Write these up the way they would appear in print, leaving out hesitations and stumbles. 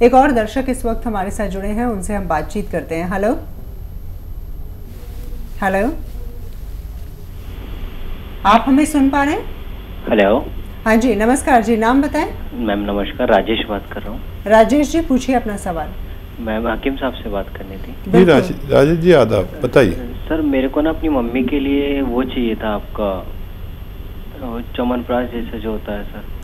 एक और दर्शक इस वक्त हमारे साथ जुड़े हैं, उनसे हम बातचीत करते हैं। हेलो हेलो, आप हमें सुन पा रहे हैं? हेलो। हाँ जी, नमस्कार जी, नाम बताएं। मैम नमस्कार, राजेश बात कर रहा हूँ। राजेश जी, पूछिए अपना सवाल। मैम हकीम साहब से बात करनी थी। जी राजेश जी, आदाब, बताइए। सर मेरे को ना अपनी मम्मी के लिए वो चाहिए था, आपका च्यवनप्राश जैसा जो होता है सर,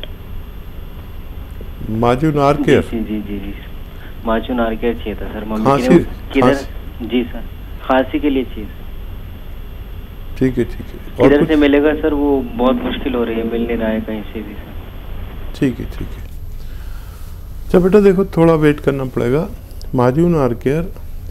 माजून आर केयर। जी जी जी जी, माजून आर केयर चाहिए था सर मम्मी के लिए। किधर? जी सर, खांसी के लिए चाहिए। ठीक है ठीक है। किधर से मिलेगा सर? वो बहुत मुश्किल हो रही है, मिल नहीं रहा है कहीं से भी सर। ठीक है ठीक है। अच्छा बेटा देखो, थोड़ा वेट करना पड़ेगा। माजून आर केयर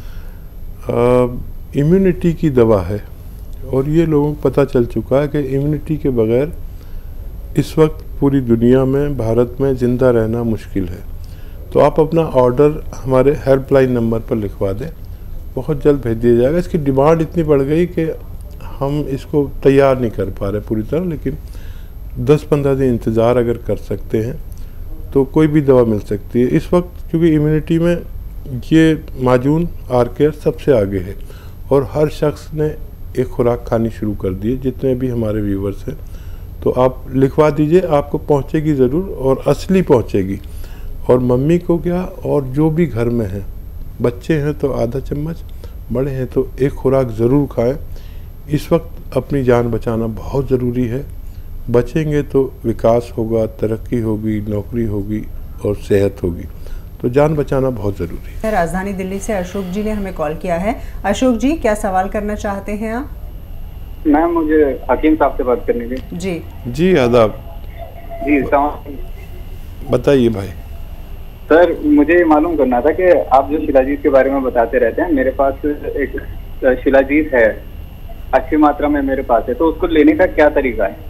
इम्यूनिटी की दवा है और ये लोगों को पता चल चुका है कि इम्यूनिटी के बगैर इस वक्त पूरी दुनिया में, भारत में ज़िंदा रहना मुश्किल है। तो आप अपना ऑर्डर हमारे हेल्पलाइन नंबर पर लिखवा दें, बहुत जल्द भेज दिया जाएगा। इसकी डिमांड इतनी बढ़ गई कि हम इसको तैयार नहीं कर पा रहे पूरी तरह, लेकिन 10-15 दिन इंतज़ार अगर कर सकते हैं तो कोई भी दवा मिल सकती है इस वक्त, क्योंकि इम्यूनिटी में ये माजून आर केयर सबसे आगे है और हर शख्स ने एक खुराक खानी शुरू कर दी है, जितने भी हमारे व्यूवर्स हैं। तो आप लिखवा दीजिए, आपको पहुंचेगी ज़रूर और असली पहुंचेगी। और मम्मी को क्या, और जो भी घर में हैं, बच्चे हैं तो आधा चम्मच, बड़े हैं तो एक खुराक ज़रूर खाएं। इस वक्त अपनी जान बचाना बहुत ज़रूरी है। बचेंगे तो विकास होगा, तरक्की होगी, नौकरी होगी और सेहत होगी। तो जान बचाना बहुत ज़रूरी है। राजधानी दिल्ली से अशोक जी ने हमें कॉल किया है। अशोक जी, क्या सवाल करना चाहते हैं आप? मैम मुझे हकीम साहब से बात करनी थी। जी जी आदाब, जी बताइए भाई। सर मुझे मालूम करना था कि आप जो शिलाजीत के बारे में बताते रहते हैं, मेरे पास एक शिलाजीत है, अच्छी मात्रा में मेरे पास है, तो उसको लेने का क्या तरीका है?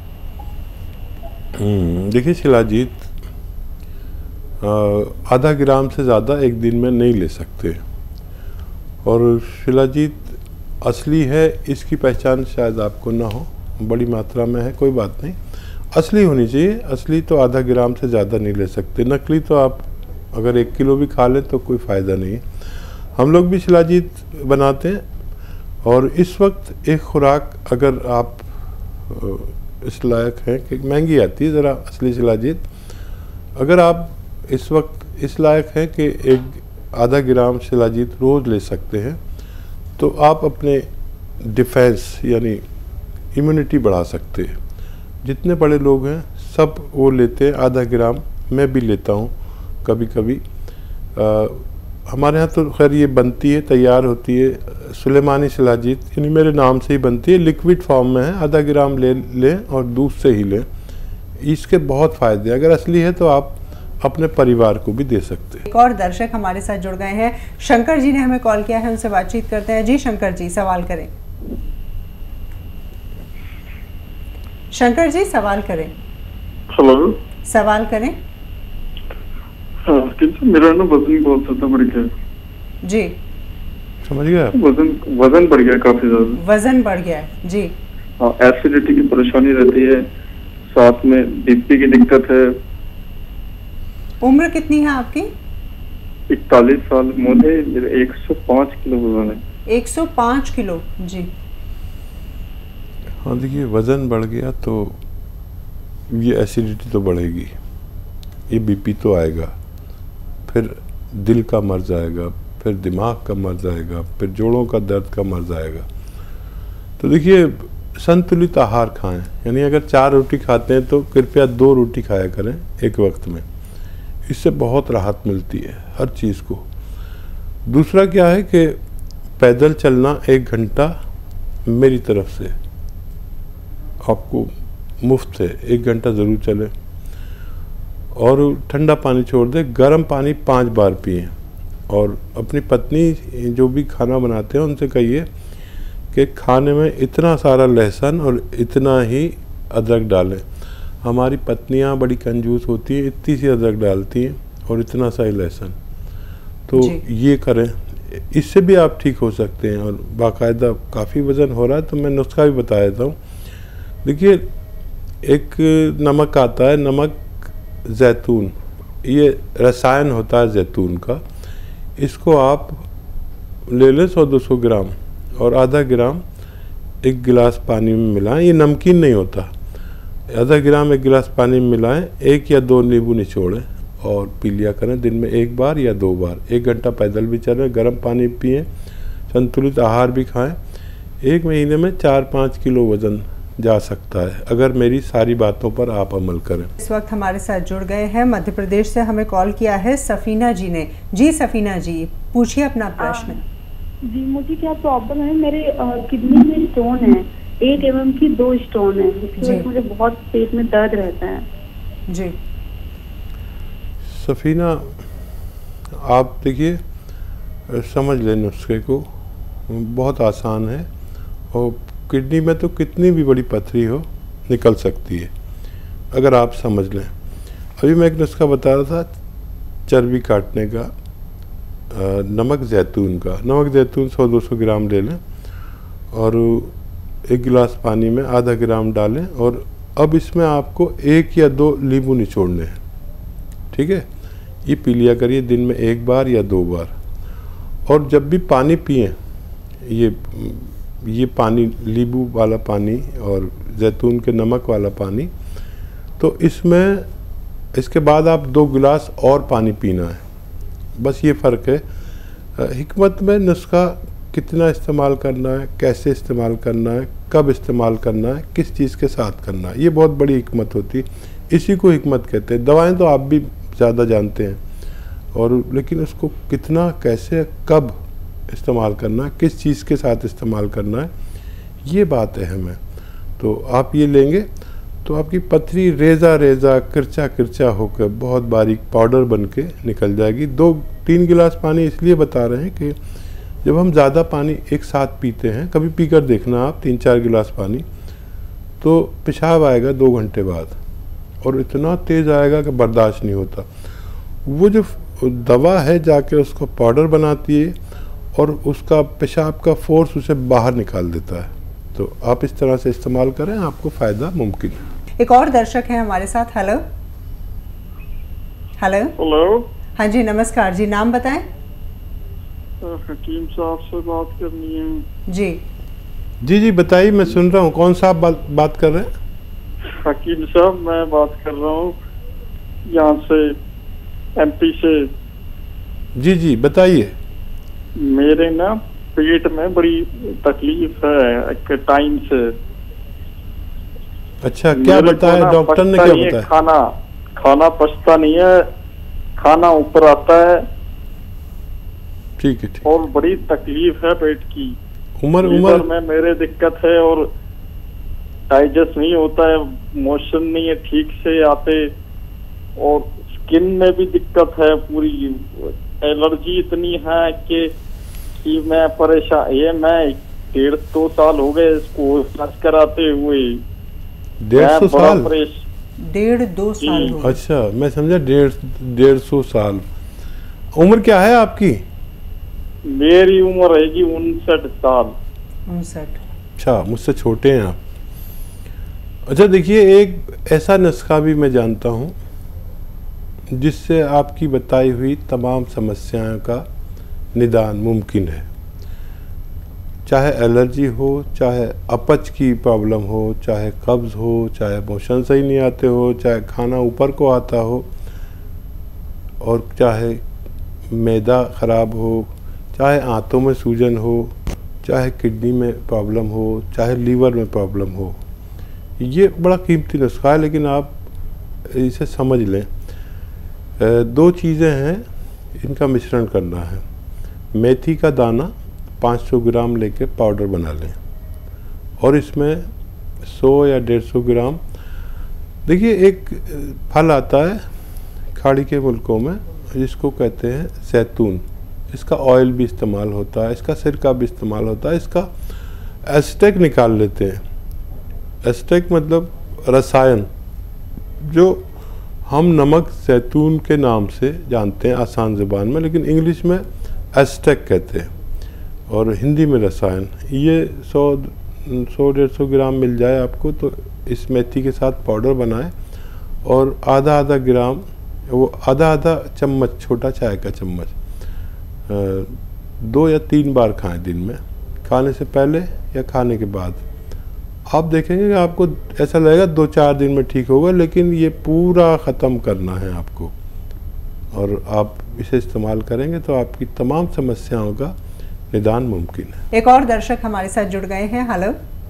देखिए, शिलाजीत आधा ग्राम से ज़्यादा एक दिन में नहीं ले सकते और शिलाजीत असली है, इसकी पहचान शायद आपको ना हो, बड़ी मात्रा में है, कोई बात नहीं, असली होनी चाहिए। असली तो आधा ग्राम से ज़्यादा नहीं ले सकते, नकली तो आप अगर 1 किलो भी खा लें तो कोई फ़ायदा नहीं है। हम लोग भी शिलाजीत बनाते हैं और इस वक्त एक खुराक अगर आप इस लायक हैं कि महंगी आती है ज़रा असली शिलाजीत, अगर आप इस वक्त इस लायक हैं कि एक आधा ग्राम शिलाजीत रोज़ ले सकते हैं तो आप अपने डिफेंस यानी इम्यूनिटी बढ़ा सकते हैं। जितने बड़े लोग हैं सब वो लेते हैं आधा ग्राम, मैं भी लेता हूँ कभी कभी। हमारे यहाँ तो खैर ये बनती है, तैयार होती है, सुलेमानी शिलाजीत यानी मेरे नाम से ही बनती है, लिक्विड फॉर्म में है। आधा ग्राम ले लें और दूध से ही लें, इसके बहुत फ़ायदे। अगर असली है तो आप अपने परिवार को भी दे सकते हैं। एक और दर्शक हमारे साथ जुड़ गए हैं, शंकर जी ने हमें कॉल किया है, उनसे बातचीत करते हैं। जी शंकर जी, सवाल करें। शंकर जी सवाल करें। हेलो, सवाल करें। हाँ, मेरा ना वजन बहुत ज्यादा बढ़ गया। जी समझ गया। वजन बढ़ गया, काफी ज्यादा वजन बढ़ गया है। जी हाँ, एसिडिटी की परेशानी रहती है, साथ में बीपी की दिक्कत है। उम्र कितनी है आपकी? 41 साल, मुझे 105 किलो वजन है। 105 किलो। जी हाँ देखिए, वज़न बढ़ गया तो ये एसिडिटी तो बढ़ेगी, ये बीपी तो आएगा, फिर दिल का मर्ज आएगा, फिर दिमाग का मर्ज आएगा, फिर जोड़ों का दर्द का मर्ज आएगा। तो देखिए, संतुलित आहार खाएं, यानी अगर 4 रोटी खाते हैं तो कृपया 2 रोटी खाया करें एक वक्त में, इससे बहुत राहत मिलती है हर चीज़ को। दूसरा क्या है कि पैदल चलना 1 घंटा मेरी तरफ से आपको मुफ्त है, 1 घंटा ज़रूर चलें और ठंडा पानी छोड़ दें, गर्म पानी 5 बार पिएं। और अपनी पत्नी जो भी खाना बनाते हैं उनसे कहिए कि खाने में इतना सारा लहसुन और इतना ही अदरक डालें। हमारी पत्नियां बड़ी कंजूस होती हैं, इतनी सी अदरक डालती हैं और इतना सा ही लहसुन। तो ये करें, इससे भी आप ठीक हो सकते हैं। और बाकायदा काफ़ी वज़न हो रहा है तो मैं नुस्खा भी बता देता हूँ। देखिए, एक नमक आता है, नमक जैतून, ये रसायन होता है जैतून का, इसको आप ले लें 100-200 ग्राम और आधा ग्राम एक गिलास पानी में मिलाएं। ये नमकीन नहीं होता। आधा ग्राम एक गिलास पानी में मिलाएं, 1 या 2 नींबू निचोड़ें और पी लिया करें दिन में 1 बार या 2 बार। 1 घंटा पैदल भी चलें, गर्म पानी पिएं, संतुलित आहार भी खाएं। 1 महीने में 4-5 किलो वज़न जा सकता है अगर मेरी सारी बातों पर आप अमल करें। इस वक्त हमारे साथ जुड़ गए हैं मध्य प्रदेश से, हमें कॉल किया है सफीना जी ने। जी सफीना जी, पूछिए अपना प्रश्न। जी, मुझे क्या प्रॉब्लम है, मेरे किडनी में स्टोन है, 1 mm की 2 स्टोन है, जिसकी मुझे बहुत पेट में दर्द रहता है। जी सफीना, आप देखिए समझ लें नुस्खे को, बहुत आसान है और किडनी में तो कितनी भी बड़ी पथरी हो निकल सकती है अगर आप समझ लें। अभी मैं एक नुस्खा बता रहा था चर्बी काटने का, नमक जैतून का। नमक जैतून 100-200 ग्राम ले लें और 1 गिलास पानी में आधा ग्राम डालें और अब इसमें आपको 1 या 2 नींबू निचोड़ने हैं, ठीक है। ये पी लिया करिए दिन में 1 बार या 2 बार। और जब भी पानी पिएं, ये पानी, नींबू वाला पानी और जैतून के नमक वाला पानी, तो इसमें इसके बाद आप 2 गिलास और पानी पीना है, बस ये फ़र्क है। हिकमत में नुस्खा कितना इस्तेमाल करना है, कैसे इस्तेमाल करना है, कब इस्तेमाल करना है, किस चीज़ के साथ करना है, ये बहुत बड़ी हिकमत होती है। इसी को हिकमत कहते हैं। दवाएं तो आप भी ज़्यादा जानते हैं, और लेकिन उसको कितना, कैसे, कब इस्तेमाल करना है, किस चीज़ के साथ इस्तेमाल करना है, ये बात अहम है। तो आप ये लेंगे तो आपकी पथरी रेजा रेजा, किरचा किरचा होकर बहुत बारीक पाउडर बन के निकल जाएगी। 2-3 गिलास पानी इसलिए बता रहे हैं कि जब हम ज़्यादा पानी एक साथ पीते हैं, कभी पीकर देखना आप 3-4 गिलास पानी, तो पेशाब आएगा 2 घंटे बाद और इतना तेज़ आएगा कि बर्दाश्त नहीं होता। वो जो दवा है जाके उसको पाउडर बनाती है और उसका पेशाब का फोर्स उसे बाहर निकाल देता है। तो आप इस तरह से इस्तेमाल करें, आपको फ़ायदा मुमकिन है। एक और दर्शक है हमारे साथ। हेलो हेलो हेलो, हाँ जी नमस्कार जी, नाम बताएं। हकीम साहब से बात करनी है। जी जी जी बताइए, मैं सुन रहा हूँ। कौन सा आप बात कर रहे हैं? हकीम साहब, मैं बात कर रहा हूँ यहाँ से, MP से। जी जी बताइए। मेरे ना पेट में बड़ी तकलीफ है एक टाइम से। अच्छा, क्या बताया डॉक्टर ने? क्या बताया? खाना पचता नहीं है, खाना ऊपर आता है। ठीक है, ठीक। और बड़ी तकलीफ है पेट की। उम्र में मेरे दिक्कत है और डाइजेस्ट नहीं होता है, मोशन नहीं है ठीक से आते, और स्किन में भी दिक्कत है पूरी। एलर्जी इतनी है कि मैं परेशान। ये मैं 1.5-2 साल हो गए इसको इलाज कराते हुए। 150 साल? 1.5-2 साल हो गए। अच्छा, मैं समझा 150 साल। उम्र क्या है आपकी? मेरी उम्र रहेगी 59 साल। 59। अच्छा, मुझसे छोटे हैं आप। अच्छा देखिए, एक ऐसा नुस्खा भी मैं जानता हूँ जिससे आपकी बताई हुई तमाम समस्याओं का निदान मुमकिन है। चाहे एलर्जी हो, चाहे अपच की प्रॉब्लम हो, चाहे कब्ज़ हो, चाहे मोशन सही नहीं आते हो, चाहे खाना ऊपर को आता हो, और चाहे मैदा ख़राब हो, चाहे आंतों में सूजन हो, चाहे किडनी में प्रॉब्लम हो, चाहे लीवर में प्रॉब्लम हो। ये बड़ा कीमती नुस्खा है, लेकिन आप इसे समझ लें। 2 चीज़ें हैं, इनका मिश्रण करना है। मेथी का दाना 500 ग्राम लेके पाउडर बना लें, और इसमें 100 या 150 ग्राम, देखिए एक फल आता है खाड़ी के मुल्कों में जिसको कहते हैं जैतून। इसका ऑयल भी इस्तेमाल होता है, इसका सिरका भी इस्तेमाल होता है, इसका एस्टेक निकाल लेते हैं। एस्टेक मतलब रसायन, जो हम नमक जैतून के नाम से जानते हैं आसान ज़ुबान में, लेकिन इंग्लिश में एस्टेक कहते हैं, और हिंदी में रसायन। ये 100-150 ग्राम मिल जाए आपको तो इस मेथी के साथ पाउडर बनाएं, और आधा ग्राम वो आधा आधा चम्मच, छोटा चाय का चम्मच 2 या 3 बार खाएं दिन में, खाने से पहले या खाने के बाद। आप देखेंगे कि आपको ऐसा लगेगा 2-4 दिन में ठीक होगा, लेकिन ये पूरा ख़त्म करना है आपको, और आप इसे इस्तेमाल करेंगे तो आपकी तमाम समस्याओं का निदान मुमकिन है। एक और दर्शक हमारे साथ जुड़ गए हैं। हेलो,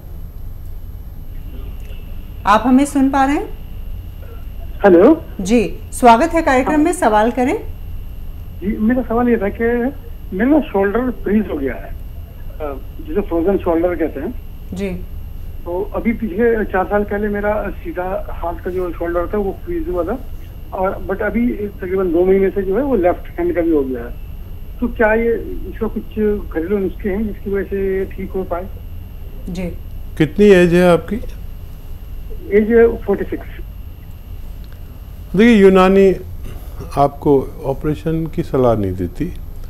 आप हमें सुन पा रहे हैं? हेलो जी, स्वागत है कार्यक्रम में, सवाल करें। जी, मेरा सवाल ये था कि मेरा शोल्डर फ्रीज हो गया है, जिसे फ्रोजन शोल्डर कहते हैं जी। तो अभी पिछले 4 साल पहले मेरा सीधा हाथ का जो शोल्डर था वो फ्रीज हुआ था, और बट अभी तकरीबन 2 महीने से जो है वो लेफ्ट हैंड का भी हो गया है। तो क्या ये इसका कुछ घरेलू नुस्खे हैं जिसकी वजह से ठीक हो पाए? जी। कितनी एज है आपकी? एज 46। देखिए, यूनानी आपको ऑपरेशन की सलाह नहीं देती,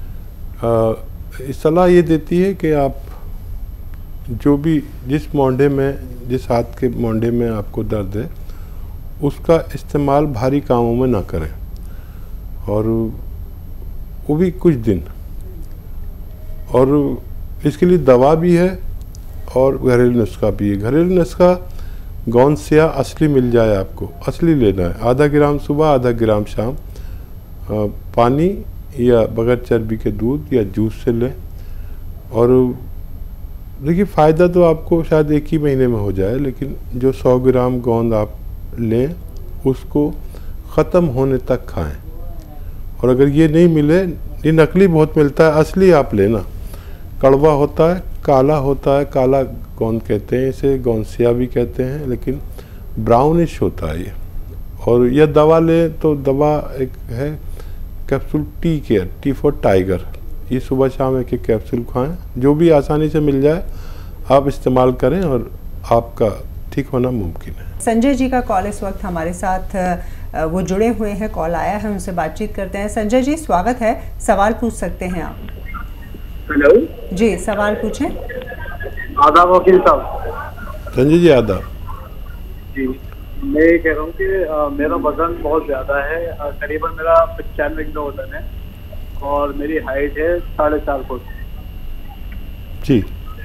सलाह ये देती है कि आप जो भी जिस मोंढे में, जिस हाथ के मोंढे में आपको दर्द है उसका इस्तेमाल भारी कामों में ना करें, और वो भी कुछ दिन। और इसके लिए दवा भी है और घरेलू नुस्खा भी है। घरेलू नुस्खा गौनसिया असली मिल जाए आपको, असली लेना है, आधा ग्राम सुबह, आधा ग्राम शाम, पानी या बगैर चर्बी के दूध या जूस से लें। और देखिए, फ़ायदा तो आपको शायद 1 ही महीने में हो जाए, लेकिन जो 100 ग्राम गोंद आप लें उसको ख़त्म होने तक खाएं। और अगर ये नहीं मिले, ये नकली बहुत मिलता है, असली आप लेना। कड़वा होता है, काला होता है, काला गोंद कहते हैं इसे, गौनसिया भी कहते हैं, लेकिन ब्राउनिश होता है ये। और यह दवा लें तो दवा एक है capsule T care, T for tiger, ये सुबह शाम एक कैप्सूल खाएं, जो भी आसानी से मिल जाए आप इस्तेमाल करें और आपका ठीक होना मुमकिन है। संजय जी का कॉल इस वक्त हमारे साथ वो जुड़े हुए हैं, कॉल आया है, उनसे बातचीत करते हैं। संजय जी, स्वागत है, सवाल पूछ सकते हैं आप। हेलो जी, सवाल पूछें। आदाब वकील साहब। संजय जी, आदाब जी। मैं ये कह रहा हूँ कि मेरा वजन बहुत ज़्यादा है, करीबन मेरा 95 किलो वजन है, और मेरी हाइट है 4.5 फुट। जी,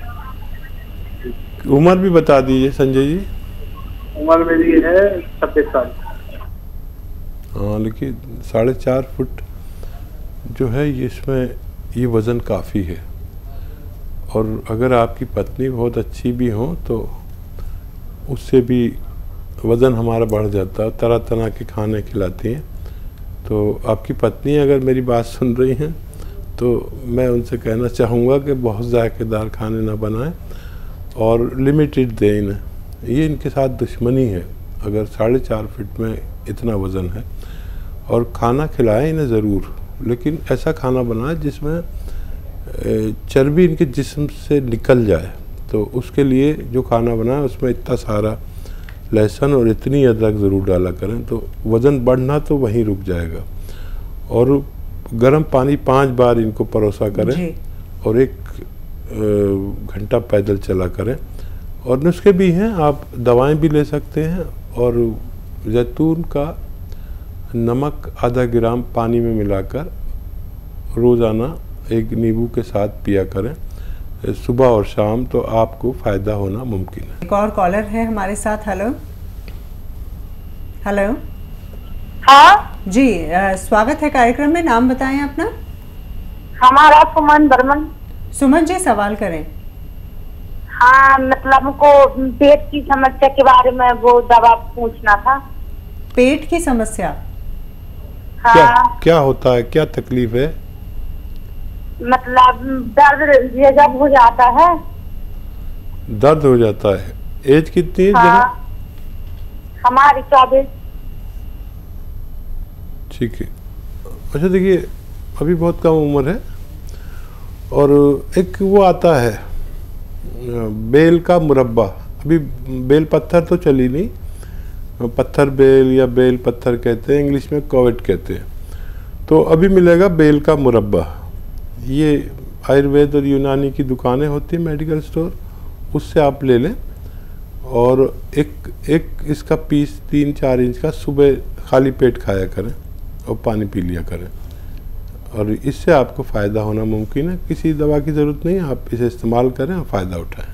उम्र भी बता दीजिए संजय जी। उम्र मेरी है 26 साल। हाँ, लेकिन 4.5 फुट जो है ये, इसमें ये वज़न काफ़ी है। और अगर आपकी पत्नी बहुत अच्छी भी हो तो उससे भी वज़न हमारा बढ़ जाता है, तरह तरह के खाने खिलाती हैं। तो आपकी पत्नी अगर मेरी बात सुन रही हैं तो मैं उनसे कहना चाहूँगा कि बहुत जायकेदार खाने ना बनाएं और लिमिटेड दें इन्हें। ये इनके साथ दुश्मनी है अगर 4.5 फुट में इतना वज़न है। और खाना खिलाएं इन्हें ज़रूर, लेकिन ऐसा खाना बनाएं जिसमें चर्बी इनके जिस्म से निकल जाए। तो उसके लिए जो खाना बनाएं उसमें इतना सारा लहसुन और इतनी अदरक ज़रूर डाला करें, तो वज़न बढ़ना तो वहीं रुक जाएगा। और गर्म पानी 5 बार इनको परोसा करें और 1 घंटा पैदल चला करें। और नुस्खे भी हैं, आप दवाएं भी ले सकते हैं। और जैतून का नमक आधा ग्राम पानी में मिलाकर रोज़ाना 1 नींबू के साथ पिया करें सुबह और शाम, तो आपको फ़ायदा होना मुमकिन है। एक और कॉलर है हमारे साथ। Hello hello. हाँ जी, स्वागत है कार्यक्रम में, नाम बताएं अपना। हमारा सुमन बर्मन। सुमन जी, सवाल करें। हाँ, मतलब हमको पेट की समस्या के बारे में वो दवा पूछना था। पेट की समस्या? हाँ। क्या होता है, क्या तकलीफ है? मतलब दर्द ये जब हो जाता है। दर्द हो जाता है। एज कितनी है? हाँ, हमारी 24। ठीक है। अच्छा, देखिए अभी बहुत कम उम्र है। और एक वो आता है बेल का मुरब्बा, अभी बेल पत्थर तो चली नहीं, पत्थर बेल या बेल पत्थर कहते हैं, इंग्लिश में कोवेट कहते हैं। तो अभी मिलेगा बेल का मुरब्बा। ये आयुर्वेद और यूनानी की दुकानें होती हैं, मेडिकल स्टोर, उससे आप ले लें। और एक इसका पीस 3-4 इंच का सुबह खाली पेट खाया करें। और पानी पी लिया करें, और इससे आपको फ़ायदा होना मुमकिन है। किसी दवा की ज़रूरत नहीं है, आप इसे इस्तेमाल करें और फ़ायदा उठाएं।